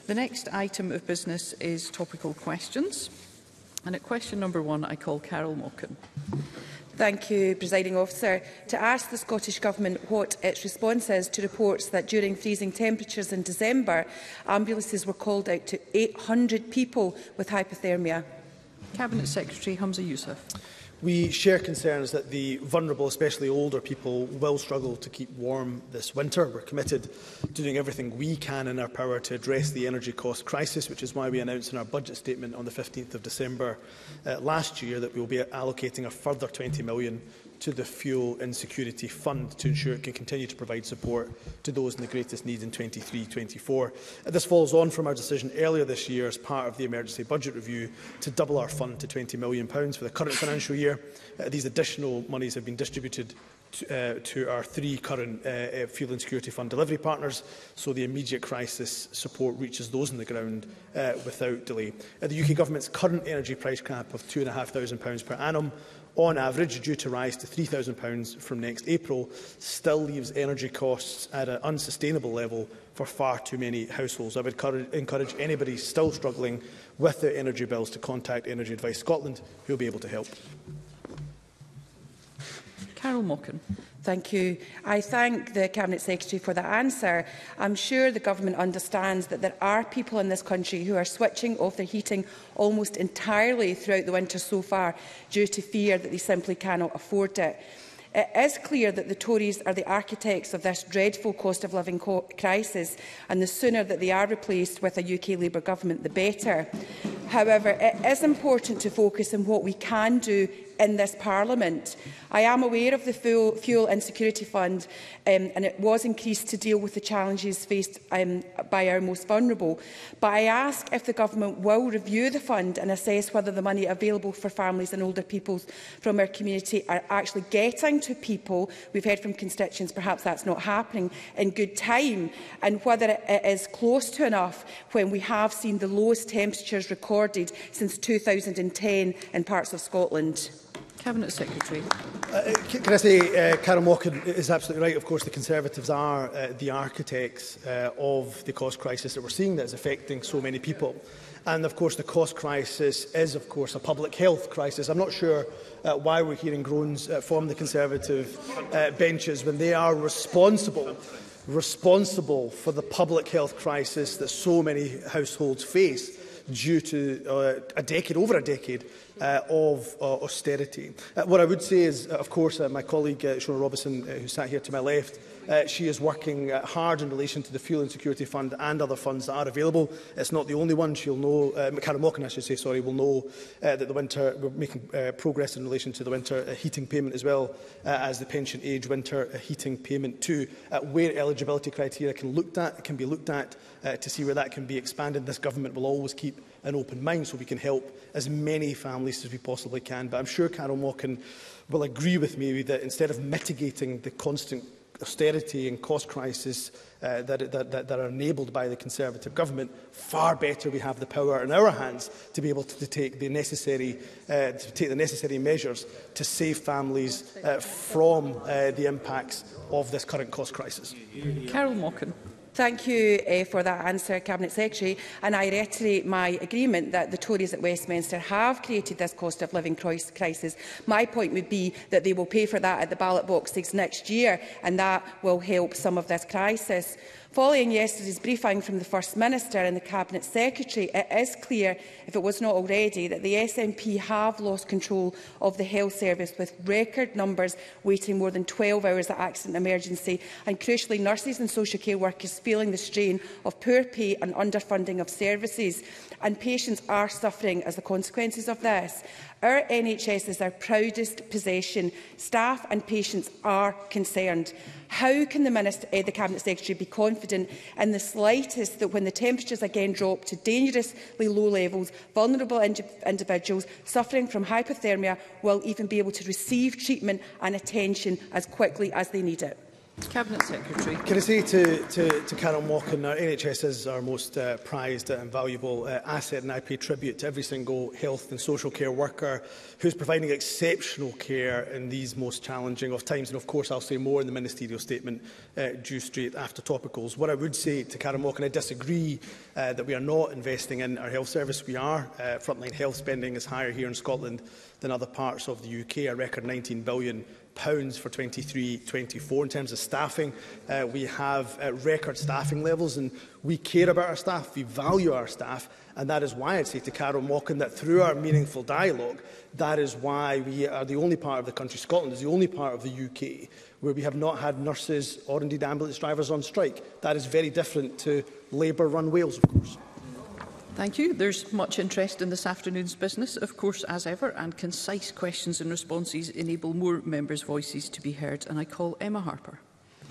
The next item of business is topical questions. And at question number 1, I call Carol Mockin. Thank you, Presiding Officer. To ask the Scottish Government what its response is to reports that during freezing temperatures in December, ambulances were called out to 800 people with hypothermia. Cabinet Secretary Humza Yousaf. We share concerns that the vulnerable, especially older people, will struggle to keep warm this winter. We're committed to doing everything we can in our power to address the energy cost crisis, which is why we announced in our budget statement on the 15th of December last year that we will be allocating a further £20 million to the Fuel Insecurity Fund to ensure it can continue to provide support to those in the greatest need in 23-24. This follows on from our decision earlier this year as part of the emergency budget review to double our fund to £20 million for the current financial year. These additional monies have been distributed to our 3 current Fuel Insecurity Fund delivery partners, so the immediate crisis support reaches those on the ground without delay. The UK Government's current energy price cap of £2,500 per annum on average, due to rise to £3,000 from next April, still leaves energy costs at an unsustainable level for far too many households. I would encourage anybody still struggling with their energy bills to contact Energy Advice Scotland, who will be able to help. Carol Mockin. Thank you. I thank the Cabinet Secretary for that answer. I'm sure the Government understands that there are people in this country who are switching off their heating almost entirely throughout the winter so far due to fear that they simply cannot afford it. It is clear that the Tories are the architects of this dreadful cost of living crisis, and the sooner that they are replaced with a UK Labour government, the better. However, it is important to focus on what we can do in this Parliament. I am aware of the Fuel Insecurity Fund and it was increased to deal with the challenges faced by our most vulnerable. But I ask if the Government will review the fund and assess whether the money available for families and older people from our community are actually getting to people. We've heard from constituents perhaps that's not happening in good time, and whether it is close to enough when we have seen the lowest temperatures recorded since 2010 in parts of Scotland. Cabinet Secretary. Can I say, Carol Mockin is absolutely right. Of course, the Conservatives are the architects of the cost crisis that we're seeing that is affecting so many people. And, of course, the cost crisis is, of course, a public health crisis. I'm not sure why we're hearing groans from the Conservative benches when they are responsible for the public health crisis that so many households face due to over a decade of austerity. What I would say is, of course, my colleague Shona Robinson, who sat here to my left, she is working hard in relation to the Fuel Insecurity Fund and other funds that are available. It's not the only one. She'll know, Carol Mockin, I should say, sorry, will know that we're making progress in relation to the winter heating payment as well as the pension age winter heating payment too. Where eligibility criteria can be looked at to see where that can be expanded. This Government will always keep an open mind so we can help as many families as we possibly can. But I'm sure Carol Mockin will agree with me that instead of mitigating the constant austerity and cost crisis that are enabled by the Conservative Government, far better we have the power in our hands to be able to take the necessary measures to save families from the impacts of this current cost crisis. Carol Mockin. Thank you for that answer, Cabinet Secretary. And I reiterate my agreement that the Tories at Westminster have created this cost of living crisis. My point would be that they will pay for that at the ballot boxes next year, and that will help some of this crisis. Following yesterday's briefing from the First Minister and the Cabinet Secretary, it is clear, if it was not already, that the SNP have lost control of the health service, with record numbers waiting more than 12 hours at accident emergency, and crucially nurses and social care workers feeling the strain of poor pay and underfunding of services. And patients are suffering as the consequences of this. Our NHS is our proudest possession. Staff and patients are concerned. How can the Cabinet Secretary be confident in the slightest that when the temperatures again drop to dangerously low levels, vulnerable individuals suffering from hypothermia will even be able to receive treatment and attention as quickly as they need it? Cabinet Secretary. Can I say to Carol Mockin, our NHS is our most prized and valuable asset, and I pay tribute to every single health and social care worker who's providing exceptional care in these most challenging of times. And of course, I'll say more in the ministerial statement due straight after Topicals. What I would say to Carol Mockin, I disagree that we are not investing in our health service. We are. Frontline health spending is higher here in Scotland than other parts of the UK, a record £19 billion for 23-24. In terms of staffing, we have record staffing levels, and we care about our staff, we value our staff, and that is why I'd say to Carol Mockin that through our meaningful dialogue, that is why we are the only part of the country, Scotland is the only part of the UK where we have not had nurses or indeed ambulance drivers on strike. That is very different to Labour-run Wales, of course. Thank you. There's much interest in this afternoon's business, of course, as ever, and concise questions and responses enable more members' voices to be heard. And I call Emma Harper.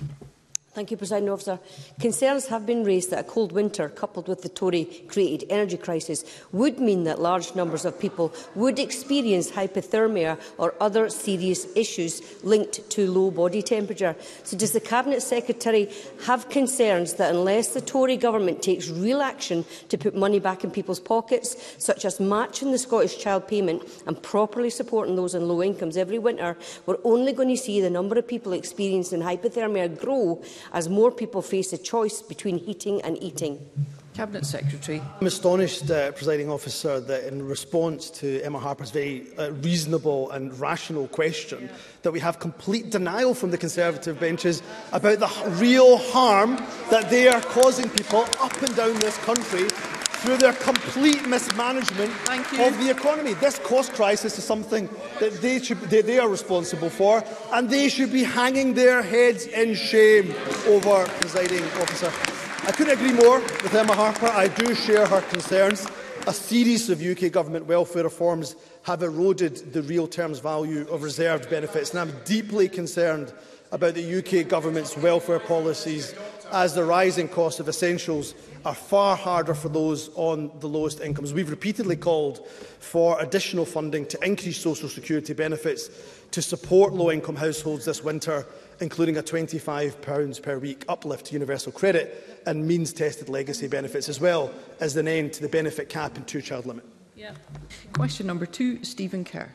Thank you, Presiding Officer. Concerns have been raised that a cold winter, coupled with the Tory-created energy crisis, would mean that large numbers of people would experience hypothermia or other serious issues linked to low body temperature. So does the Cabinet Secretary have concerns that unless the Tory government takes real action to put money back in people's pockets, such as matching the Scottish Child Payment and properly supporting those on low incomes every winter, we're only going to see the number of people experiencing hypothermia grow as more people face a choice between heating and eating? Cabinet Secretary. I'm astonished, Presiding Officer, that in response to Emma Harper's very reasonable and rational question, that we have complete denial from the Conservative benches about the real harm that they are causing people up and down this country through their complete mismanagement of the economy. This cost crisis is something that they are responsible for, and they should be hanging their heads in shame over, Presiding Officer. I couldn't agree more with Emma Harper. I do share her concerns. A series of UK government welfare reforms have eroded the real terms value of reserved benefits, and I'm deeply concerned about the UK government's welfare policies, as the rising cost of essentials are far harder for those on the lowest incomes. We've repeatedly called for additional funding to increase social security benefits to support low-income households this winter, including a £25 per week uplift to universal credit and means-tested legacy benefits, as well as an end to the benefit cap and two-child limit. Question number 2, Stephen Kerr.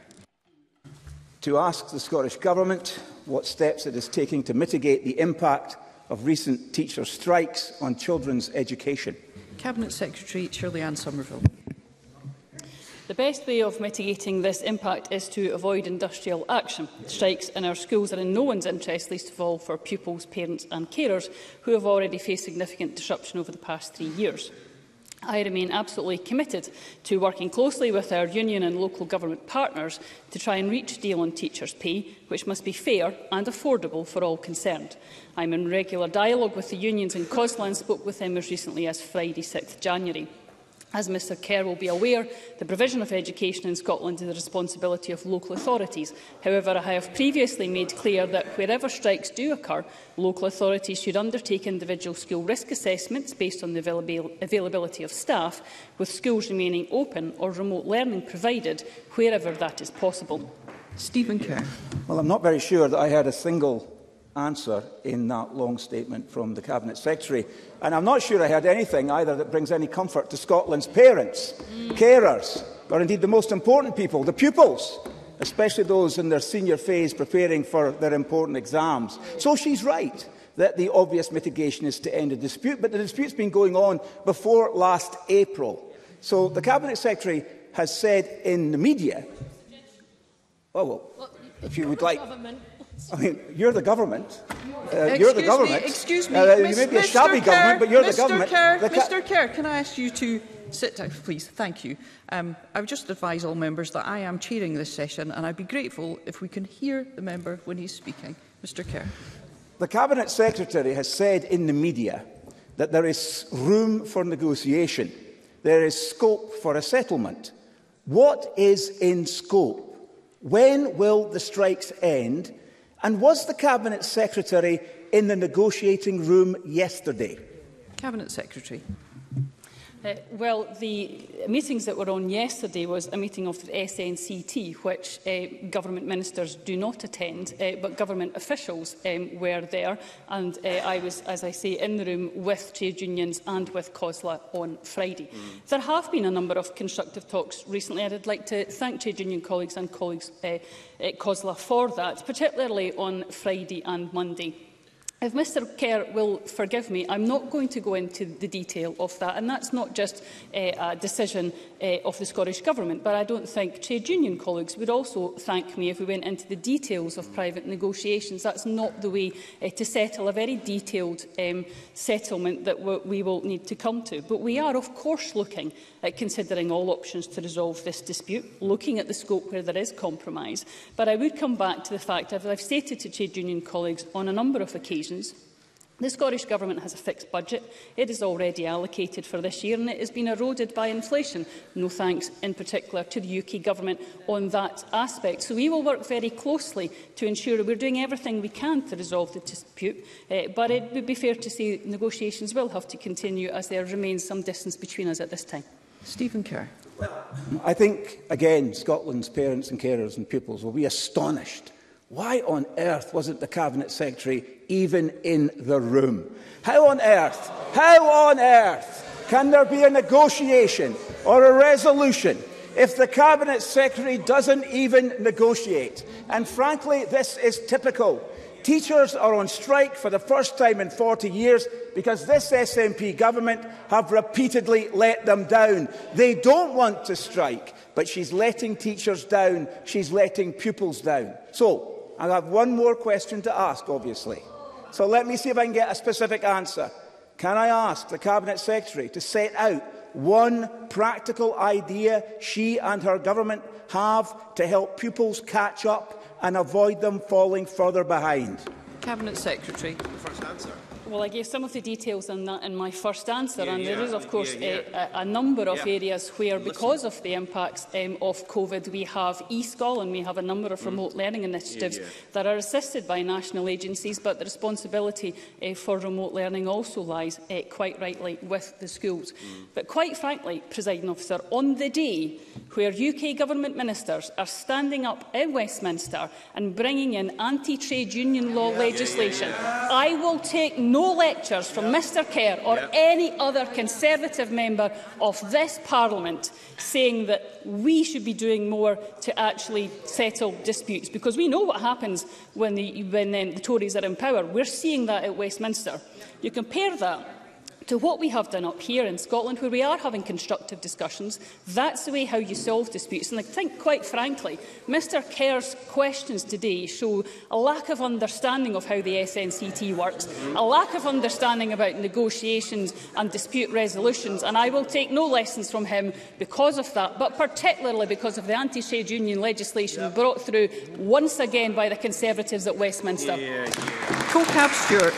To ask the Scottish Government what steps it is taking to mitigate the impact of recent teacher strikes on children's education. Cabinet Secretary Shirley-Anne Somerville. The best way of mitigating this impact is to avoid industrial action. Strikes in our schools are in no one's interest, least of all for pupils, parents and carers, who have already faced significant disruption over the past 3 years. I remain absolutely committed to working closely with our union and local government partners to try and reach a deal on teachers' pay, which must be fair and affordable for all concerned. I am in regular dialogue with the unions in Cosla and spoke with them as recently as Friday, 6 January. As Mr Kerr will be aware, the provision of education in Scotland is the responsibility of local authorities. However, I have previously made clear that wherever strikes do occur, local authorities should undertake individual school risk assessments based on the availability of staff, with schools remaining open or remote learning provided wherever that is possible. Stephen Kerr. Well, I'm not very sure that I heard a single answer in that long statement from the Cabinet Secretary. And I'm not sure I heard anything either that brings any comfort to Scotland's parents, carers, or indeed the most important people, the pupils, especially those in their senior phase preparing for their important exams. So she's right that the obvious mitigation is to end a dispute, but the dispute's been going on before last April. So the Cabinet Secretary has said in the media, well, if you would like... I mean, you're the government. You're the government. Excuse me, you may be a shabby government, but you're the government. Mr Kerr, can I ask you to sit down, please? Thank you. I would just advise all members that I am chairing this session, and I'd be grateful if we can hear the member when he's speaking. Mr Kerr. The Cabinet Secretary has said in the media that there is room for negotiation. There is scope for a settlement. What is in scope? When will the strikes end? And was the Cabinet Secretary in the negotiating room yesterday? Cabinet Secretary. Well, the meetings that were on yesterday was a meeting of the SNCT, which government ministers do not attend, but government officials were there. And I was, as I say, in the room with trade unions and with COSLA on Friday. There have been a number of constructive talks recently, and I'd like to thank trade union colleagues and colleagues COSLA for that, particularly on Friday and Monday. If Mr Kerr will forgive me, I'm not going to go into the detail of that, and that's not just a decision of the Scottish Government, but I don't think trade union colleagues would also thank me if we went into the details of private negotiations. That's not the way to settle a very detailed settlement that we will need to come to. But we are, of course, looking at considering all options to resolve this dispute, looking at the scope where there is compromise. But I would come back to the fact, as I've stated to trade union colleagues on a number of occasions, the Scottish Government has a fixed budget. It is already allocated for this year and it has been eroded by inflation. No thanks in particular to the UK Government on that aspect. So we will work very closely to ensure we're doing everything we can to resolve the dispute. But it would be fair to say negotiations will have to continue as there remains some distance between us at this time. Stephen Kerr. I think, again, Scotland's parents and carers and pupils will be astonished. Why on earth wasn't the Cabinet Secretary even in the room? How on earth can there be a negotiation or a resolution if the Cabinet Secretary doesn't even negotiate? And frankly, this is typical. Teachers are on strike for the first time in 40 years because this SNP government have repeatedly let them down. They don't want to strike, but she's letting teachers down. She's letting pupils down. So, I have one more question to ask, obviously. So let me see if I can get a specific answer. Can I ask the Cabinet Secretary to set out one practical idea she and her government have to help pupils catch up and avoid them falling further behind? Cabinet Secretary. First answer. Well, I gave some of the details on that in my first answer, and there is, of course, a number of areas where, because of the impacts of COVID, we have eSchool and we have a number of remote learning initiatives that are assisted by national agencies, but the responsibility for remote learning also lies, quite rightly, with the schools. But quite frankly, Presiding Officer, on the day where UK Government ministers are standing up in Westminster and bringing in anti-trade union law legislation, I will take no lectures from Mr Kerr or any other Conservative member of this Parliament saying that we should be doing more to actually settle disputes, because we know what happens when the Tories are in power. We're seeing that at Westminster. You compare that to what we have done up here in Scotland, where we are having constructive discussions. That's the way how you solve disputes. And I think, quite frankly, Mr Kerr's questions today show a lack of understanding of how the SNCT works, a lack of understanding about negotiations and dispute resolutions, and I will take no lessons from him because of that, but particularly because of the anti-trade union legislation brought through once again by the Conservatives at Westminster. Co-Cab Stewart.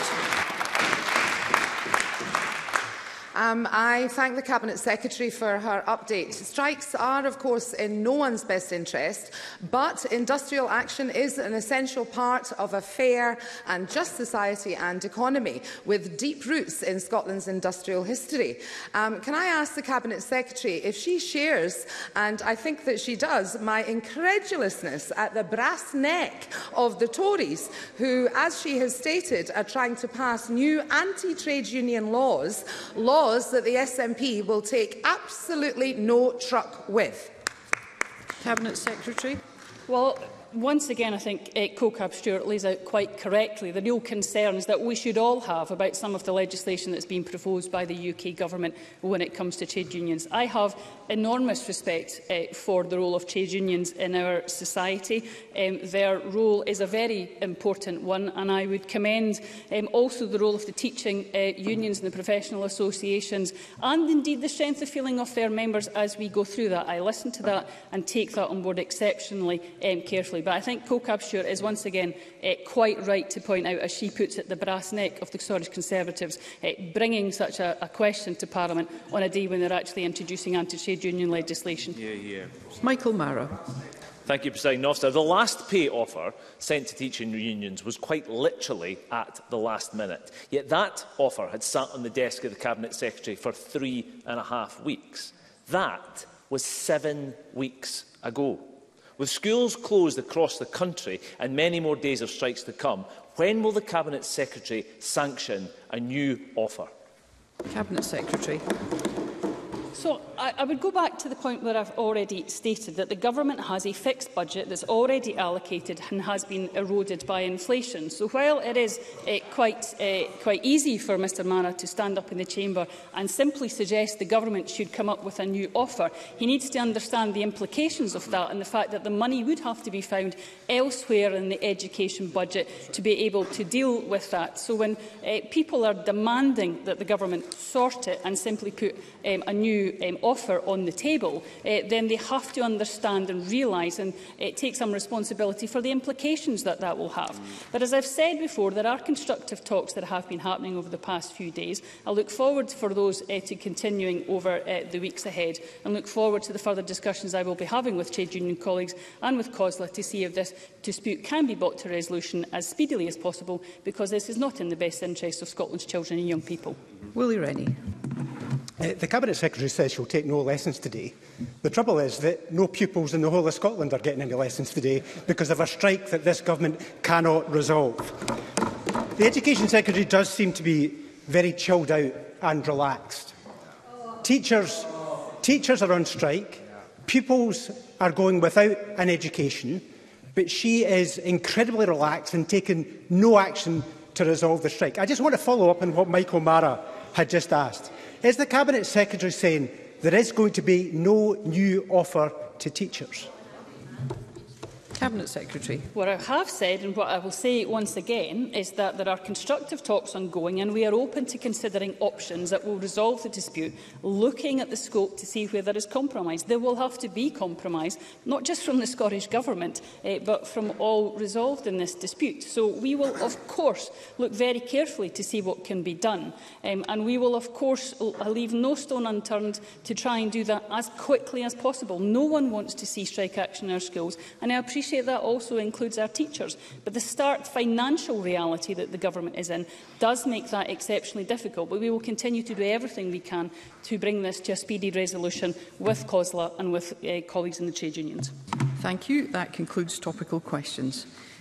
I thank the Cabinet Secretary for her update. Strikes are, of course, in no one's best interest, but industrial action is an essential part of a fair and just society and economy, with deep roots in Scotland's industrial history. Can I ask the Cabinet Secretary if she shares, and I think that she does, my incredulousness at the brass neck of the Tories, who, as she has stated, are trying to pass new anti-trade union laws that the SNP will take absolutely no truck with? Cabinet Secretary. Well, once again, I think Co-Cab Stewart lays out quite correctly the real concerns that we should all have about some of the legislation that's been proposed by the UK Government when it comes to trade unions. I have enormous respect for the role of trade unions in our society. Their role is a very important one, and I would commend also the role of the teaching unions and the professional associations, and indeed the strength of feeling of their members as we go through that. I listen to that and take that on board exceptionally carefully. But I think Co-Cab Stewart is once again quite right to point out, as she puts it, the brass neck of the Scottish Conservatives bringing such a question to Parliament on a day when they're actually introducing anti-trade union legislation. Michael Mara. Thank you, Presiding Officer. The last pay offer sent to teaching unions was quite literally at the last minute. Yet that offer had sat on the desk of the Cabinet Secretary for 3.5 weeks. That was 7 weeks ago. With schools closed across the country and many more days of strikes to come, when will the Cabinet Secretary sanction a new offer? Cabinet Secretary. So I would go back to the point where I've already stated that the government has a fixed budget that's already allocated and has been eroded by inflation. So while it is quite easy for Mr Manna to stand up in the chamber and simply suggest the government should come up with a new offer, he needs to understand the implications of that and the fact that the money would have to be found elsewhere in the education budget to be able to deal with that. So when people are demanding that the government sort it and simply put a new offer on the table, then they have to understand and realise and take some responsibility for the implications that that will have. But as I've said before, there are constructive talks that have been happening over the past few days. I look forward for those to continuing over the weeks ahead, and look forward to the further discussions I will be having with trade union colleagues and with COSLA to see if this dispute can be brought to resolution as speedily as possible, because this is not in the best interest of Scotland's children and young people. Willie Rennie. The Cabinet Secretary says she'll take no lessons today. The trouble is that no pupils in the whole of Scotland are getting any lessons today because of a strike that this government cannot resolve. The Education Secretary does seem to be very chilled out and relaxed. Teachers are on strike, pupils are going without an education, but she is incredibly relaxed and taking no action to resolve the strike. I just want to follow up on what Michael Mara had just asked. Is the Cabinet Secretary saying there is going to be no new offer to teachers? Cabinet Secretary. What I have said, and what I will say once again, is that there are constructive talks ongoing and we are open to considering options that will resolve the dispute, looking at the scope to see where there is compromise. There will have to be compromise, not just from the Scottish Government, but from all resolved in this dispute. So we will, of course, look very carefully to see what can be done. And we will, of course, leave no stone unturned to try and do that as quickly as possible. No one wants to see strike action in our schools, and I appreciate that also includes our teachers. But the stark financial reality that the government is in does make that exceptionally difficult. But we will continue to do everything we can to bring this to a speedy resolution with COSLA and with colleagues in the trade unions. Thank you. That concludes topical questions.